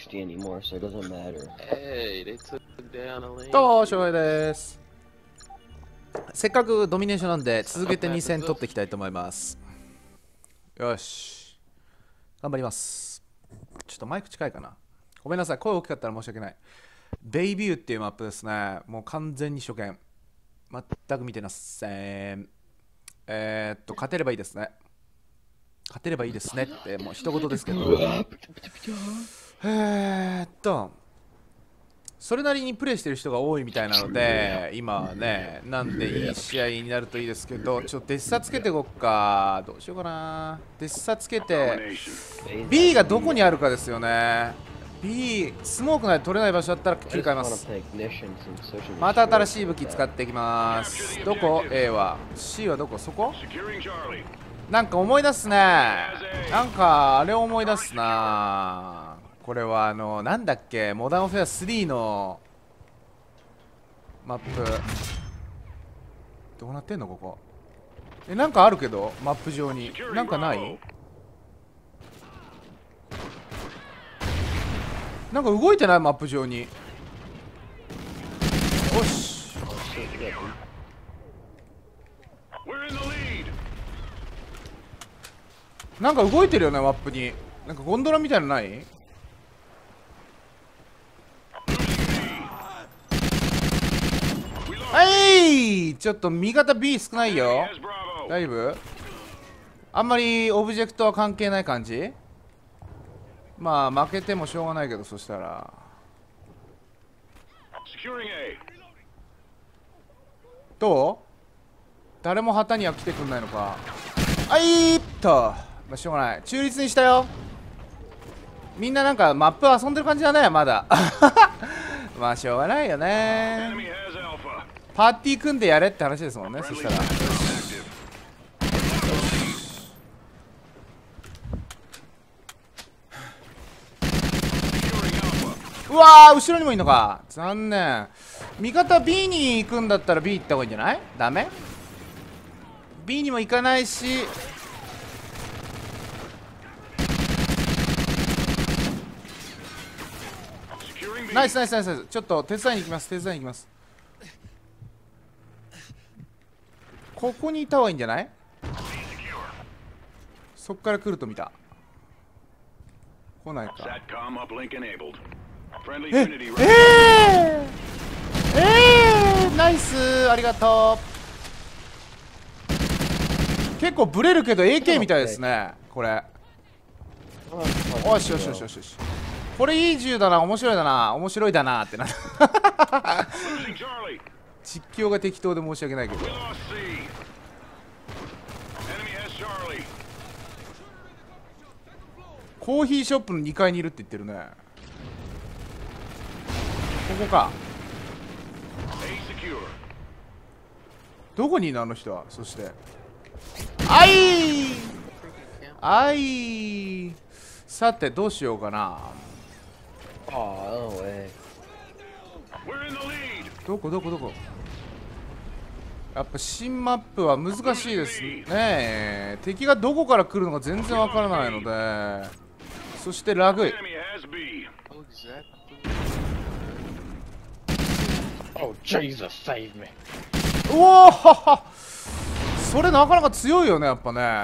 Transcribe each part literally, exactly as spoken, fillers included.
anymore, so it doesn't matter. Hey, they took down a lane. どうしようです。せっかくドミネーションなんで続けてに戦取っていきたいと思います。よし、頑張ります。ちょっとマイク近いかな。ごめんなさい、声大きかったら申し訳ない。ベイビューっていうマップですね。もう完全に初見、全く見てません。えー、っと勝てればいいですね。勝てればいいですねってもう一言ですけど、えーっとそれなりにプレイしてる人が多いみたいなので、今はね、なんでいい試合になるといいですけど、ちょっとデッサつけていこっか。どうしようかな。デッサつけて B がどこにあるかですよね。 B、スモークない取れない場所だったら切り替えます。また新しい武器使っていきます。どこ A は C はどこ、そこなんか思い出すね。なんかあれを思い出すな。これはあのなんだっけ、モダンフェアスリーのマップどうなってんのここ。え、なんかあるけどマップ上になんかない？なんか動いてないマップ上に。よし、なんか動いてるよねマップに。なんかゴンドラみたいなのない？はい、ちょっと味方 B 少ないよ。大丈夫？あんまりオブジェクトは関係ない感じ？まあ負けてもしょうがないけど、そしたらどう？誰も旗には来てくんないのか。あいーっと、まあ、しょうがない。中立にしたよ。みんななんかマップ遊んでる感じだね、まだ。まあしょうがないよね。パーティー組んでやれって話ですもんね。そしたらうわー、後ろにもいんのか。残念。味方 B に行くんだったら B 行った方がいいんじゃない？ダメ？ B にも行かないし、ナイスナイスナイスナイス。ちょっと手伝いに行きます、手伝いに行きます。ここにいた方がいいんじゃない？そっから来ると見た。来ないか。ええー、えー、ナイス、ありがとう。結構ブレるけど エーケー みたいですねこれ。よしよしよしよしよし、これいい銃だな、面白いだな、面白いだなってな。実況が適当で申し訳ないけど。コーヒーショップのにかいにいるって言ってるね。ここか。どこにいるのあの人は。そしてあいあい、さてどうしようかな。どこどこどこ。やっぱ新マップは難しいですね。敵がどこから来るのか全然わからないので、そしてラグい。うおー、それなかなか強いよねやっぱね。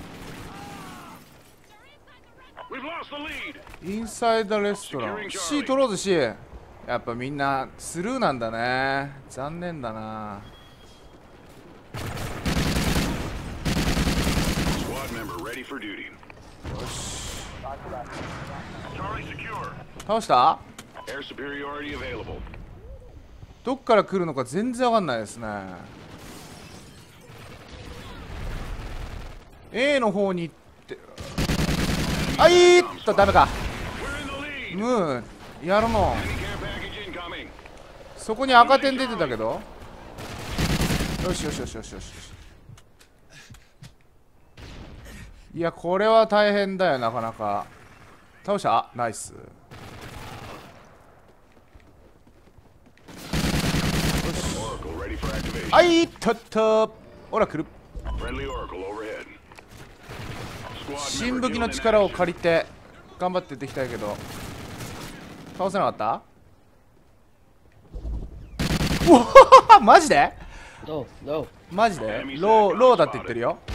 インサイダーレストラン C 取ろうぜ C。 やっぱみんなスルーなんだね。残念だな。よし、倒した。どっから来るのか全然わかんないですね。 A の方に行って、あいーっとダメか。ムーやるの。そこに赤点出てたけど。よしよしよしよしよし。いやこれは大変だよなかなか。倒した。ナイス。あいっとっと、オラクル。新武器の力を借りて頑張っていっていきたいけど、 倒せなかった？うわマジで？ No, no. マジでロー、ローだって言ってるよ。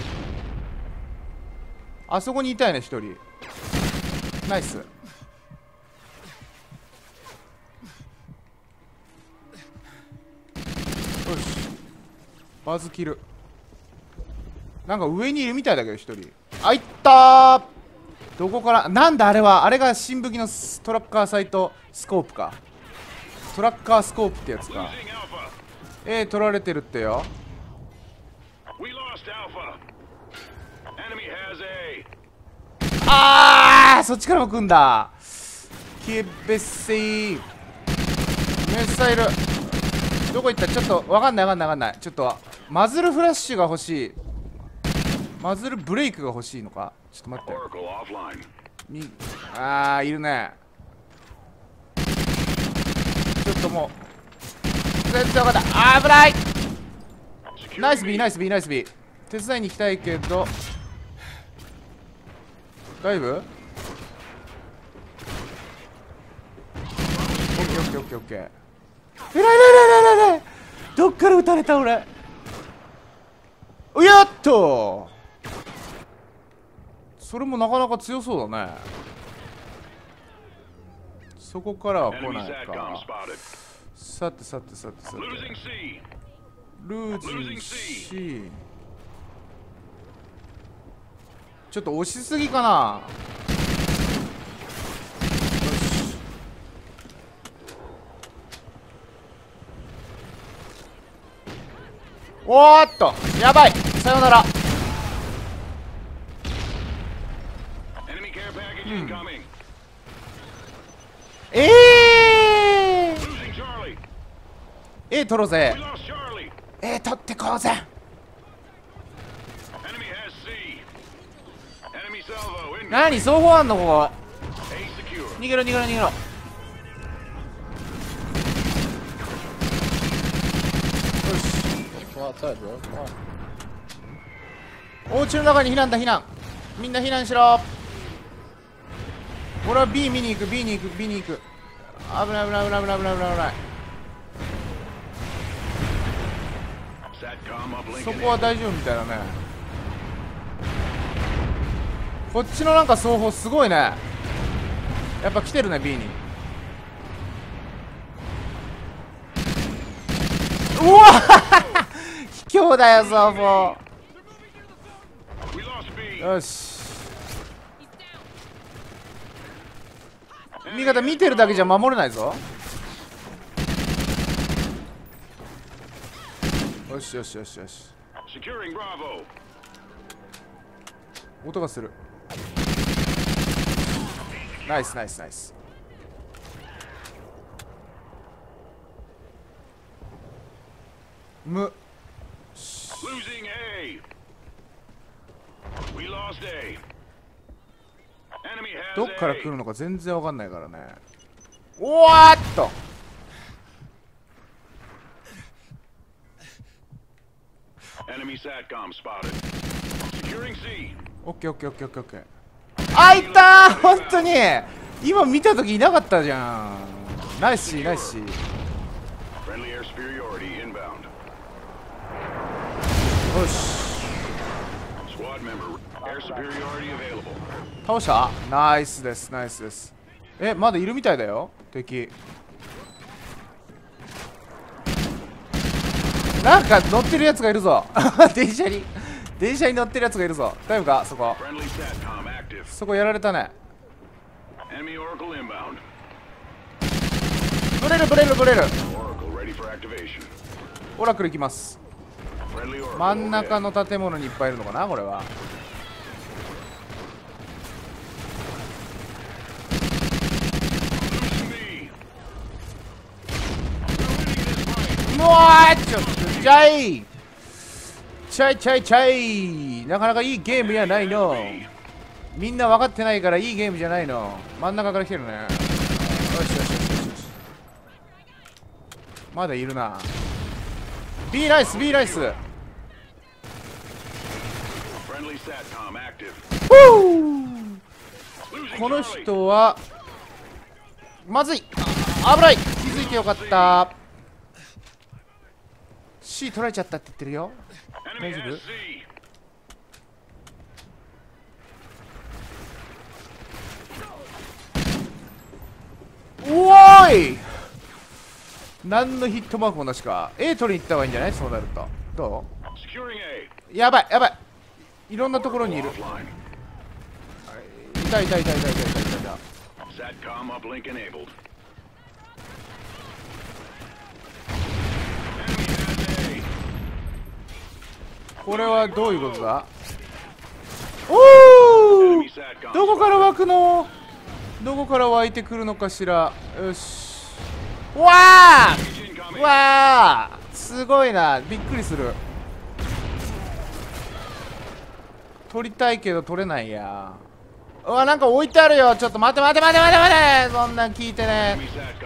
あそこにいたよね、一人。ナイス。よし。バズキル。なんか上にいるみたいだけど、一人。あ、いったー。どこから、なんだあれは。あれが新武器のトラッカーサイトスコープか。トラッカースコープってやつか。えー、取られてるってよ。あー、そっちからも来んだ。キベッセイミサイルどこ行った？ちょっとわかんないわかんないわかんない。ちょっとマズルフラッシュが欲しい。マズルブレイクが欲しいのか。ちょっと待って。みあーいるね。ちょっともう全然わかんない。あー危ない。ナイス B ナイス B ナイス B。 手伝いに行きたいけど大丈夫？オッケーオッケーオッケーオッケー。えらいらいらいらいらい。どっから撃たれた俺。うやっと。それもなかなか強そうだね。そこからは来ないか。さてさてさてさて。ルージン C。ちょっと押しすぎかな。おーっとやばい。さよなら。うん、ええー、A 取ろうぜ。 A 取ってこうぜ。何双方あんのここ。逃げろ逃げろ逃げろ。よしお家の中に避難だ避難。みんな避難しろ。俺は B 見に行く B に行く B に行く。危ない危ない危ない危ない危ない危ない。そこは大丈夫みたいだね。こっちのなんか双方すごいね。やっぱ来てるね B に。うわ卑怯だよ双方。よし味方見てるだけじゃ守れないぞ。よしよしよしよし。音がする。ナイスナイスナイス。むどっから来るのか全然わかんないからね。おわっとオッケーオッケーオッケーオッケーオッケー。あいったー。本当に今見た時いなかったじゃん。ナイスシーナイスシー。よし倒した。ナイスですナイスです。えまだいるみたいだよ敵。なんか乗ってるやつがいるぞ電車に電車に乗ってるやつがいるぞ。大丈夫かそこ。そこやられたね。ブレるブレるブレる。オラクル行きます。真ん中の建物にいっぱいいるのかなこれは。もうちょっとちゃいちゃいちゃいちゃい。なかなかいいゲームやないの。みんな分かってないからいいゲームじゃないの。真ん中から来てるね。よしよしよしよしよし。まだいるな。 B ナイス B ナイス。この人はまずい。あ危ない。気づいてよかった。 C 取られちゃったって言ってるよ。大丈夫？おーい、何のヒットマークもなしか。 A 取りに行った方がいいんじゃない？そうなると。どう？やばいやばい、いろんなところにいる。痛い痛い痛い痛い痛い痛い痛い。これはどういうことだ？おお、どこから湧くの？どこから湧いてくるのかしら。よし。うわあ、うわあ、すごいな。びっくりする。取りたいけど取れないや。うわ、なんか置いてあるよ。ちょっと待って待って待って待って待って、そんなん聞いてね。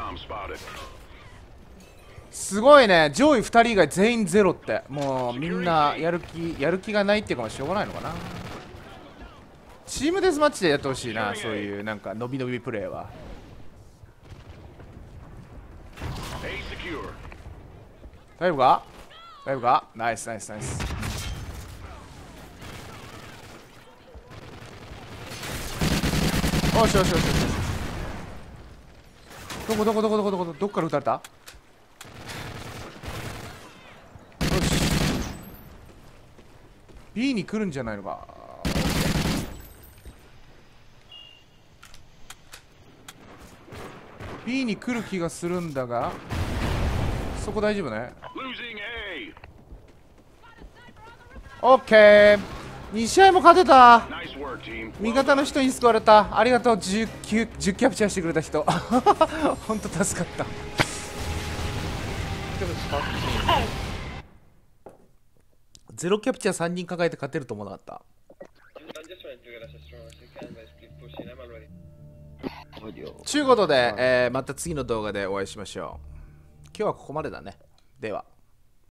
すごいね。上位ふたり以外全員ゼロって、もうみんなやる気やる気がないっていうか、しょうがないのかな。チームデスマッチでやってほしいな、そういうなんか伸び伸びプレーは。大丈夫か？大丈夫か？ナイスナイスナイス。よしよしよしよし。どこどこどこどこどこどこから撃たれた？よし。 B に来るんじゃないのか。B に来る気がするんだが、そこ大丈夫ね。オッケー、に試合も勝てた。味方の人に救われた。ありがとう。じゅうきゅう、じゅうキャプチャーしてくれた人。ほんと助かった。ゼロキャプチャーさんにん抱えて勝てると思わなかった。ちゅうことで、えー、また次の動画でお会いしましょう。今日はここまでだね。では。